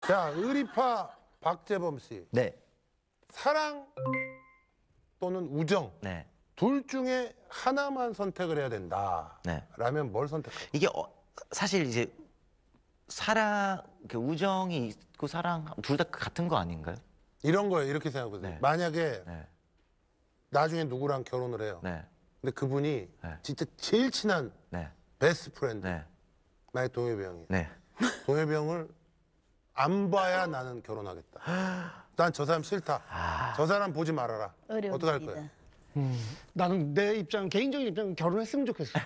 자, 의리파 박재범 씨. 네. 사랑 또는 우정 네. 둘 중에 하나만 선택을 해야 된다. 네. 라면 뭘 선택할까요? 이게 사실 이제 사랑, 우정이 있고 사랑 둘 다 같은 거 아닌가요? 이런 거예요. 이렇게 생각해보세요. 네. 만약에 네. 나중에 누구랑 결혼을 해요. 네. 근데 그분이 네. 진짜 제일 친한 네. 베스트 프렌드. 네. 나의 동엽이 형이. 네. 동엽이 형을 안 봐야 나는 결혼하겠다. 난 저 사람 싫다. 저 사람 보지 말아라. 어려운 어떻게 할 일이다. 거예요? 나는 내 입장, 개인적인 입장은 결혼했으면 좋겠어.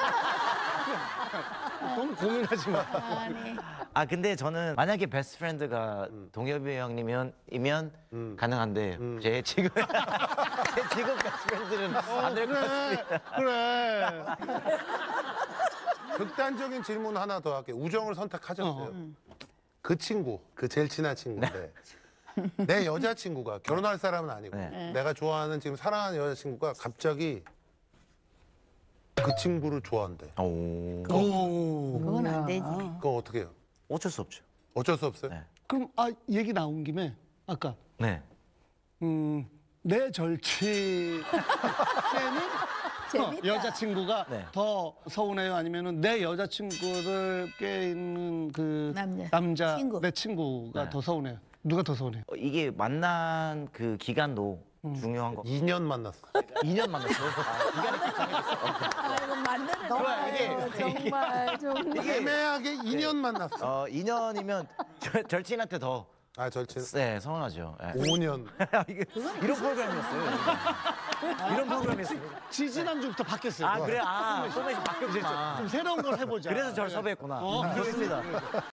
너무 고민하지 마. 아, 네. 아 근데 저는 만약에 베스트 프렌드가 동엽이 형이면 가능한데 제 지금 제 지금 베스트 프렌드는 안 될 것 같습니다. 그래. 극단적인 질문 하나 더 할게요. 우정을 선택하셨어요. 그 친구, 그 제일 친한 친구인데 내 여자친구가 결혼할 사람은 아니고 네. 내가 좋아하는 지금 사랑하는 여자친구가 갑자기 그 친구를 좋아한대. 오. 그건 안 되지. 그거 어떻게 해요? 어쩔 수 없죠. 어쩔 수 없어요? 네. 그럼 얘기 나온 김에 아까 네. 내 절친 때는 재밌다. 여자친구가 네. 더 서운해요? 아니면은 내 여자친구를 껴있는 그 남자 친구. 내 친구가 네. 더 서운해요? 누가 더 서운해요? 이게 만난 그 기간도 중요한 거. 2년 만났어. 2년 만났어요. 기간이 아이고 만드는 좋아요, 정말 애매하게 2년 만났어. 2년이면 절친한테 더 아, 절친. 네, 서운하죠. 네. 5년. 이런 프로그램이었어요. 이런 프로그램이었어요. 지지난주부터 바뀌었어요. 아 그래? 아 포맷이 바뀌었구나. 좀 새로운 걸 해보자. 그래서 저를 섭외했구나. 좋습니다.